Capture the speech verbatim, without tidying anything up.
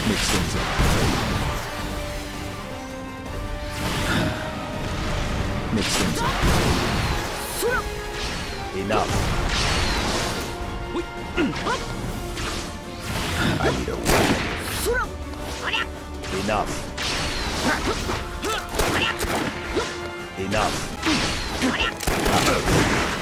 Mix things up. Mix things up. Enough. I need a weapon. Enough. Enough.